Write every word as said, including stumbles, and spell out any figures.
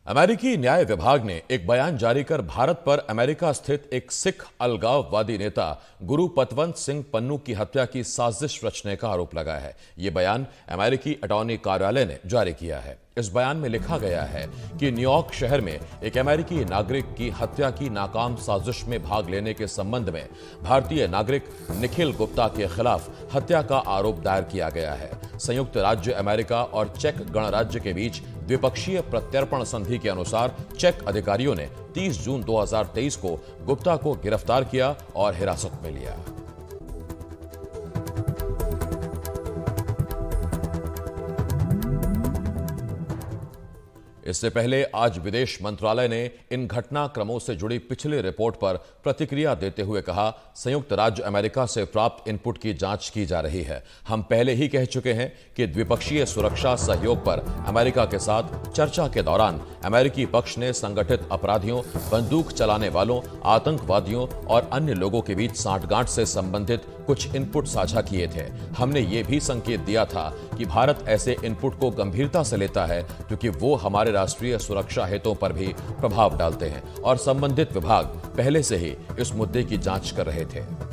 अमेरिकी न्याय विभाग ने एक बयान जारी कर भारत पर अमेरिका स्थित एक सिख अलगाववादी नेता गुरु पतवंत सिंह पन्नू की हत्या की साजिश रचने का आरोप लगाया है। यह बयान अमेरिकी अटॉर्नी कार्यालय ने जारी किया है। इस बयान में लिखा गया है कि न्यूयॉर्क शहर में एक अमेरिकी नागरिक की हत्या की नाकाम साजिश में भाग लेने के संबंध में भारतीय नागरिक निखिल गुप्ता के खिलाफ हत्या का आरोप दायर किया गया है। संयुक्त राज्य अमेरिका और चेक गणराज्य के बीच द्विपक्षीय प्रत्यर्पण संधि के अनुसार चेक अधिकारियों ने तीस जून दो हज़ार तेईस को गुप्ता को गिरफ्तार किया और हिरासत में लिया। इससे पहले आज विदेश मंत्रालय ने इन घटनाक्रमों से जुड़ी पिछली रिपोर्ट पर प्रतिक्रिया देते हुए कहा, संयुक्त राज्य अमेरिका से प्राप्त इनपुट की जांच की जा रही है। हम पहले ही कह चुके हैं कि द्विपक्षीय सुरक्षा सहयोग पर अमेरिका के साथ चर्चा के दौरान अमेरिकी पक्ष ने संगठित अपराधियों, बंदूक चलाने वालों, आतंकवादियों और अन्य लोगों के बीच सांठगांठ से संबंधित कुछ इनपुट साझा किए थे। हमने ये भी संकेत दिया था कि भारत ऐसे इनपुट को गंभीरता से लेता है क्योंकि वो हमारे राष्ट्रीय सुरक्षा हितों पर भी प्रभाव डालते हैं और संबंधित विभाग पहले से ही इस मुद्दे की जांच कर रहे थे।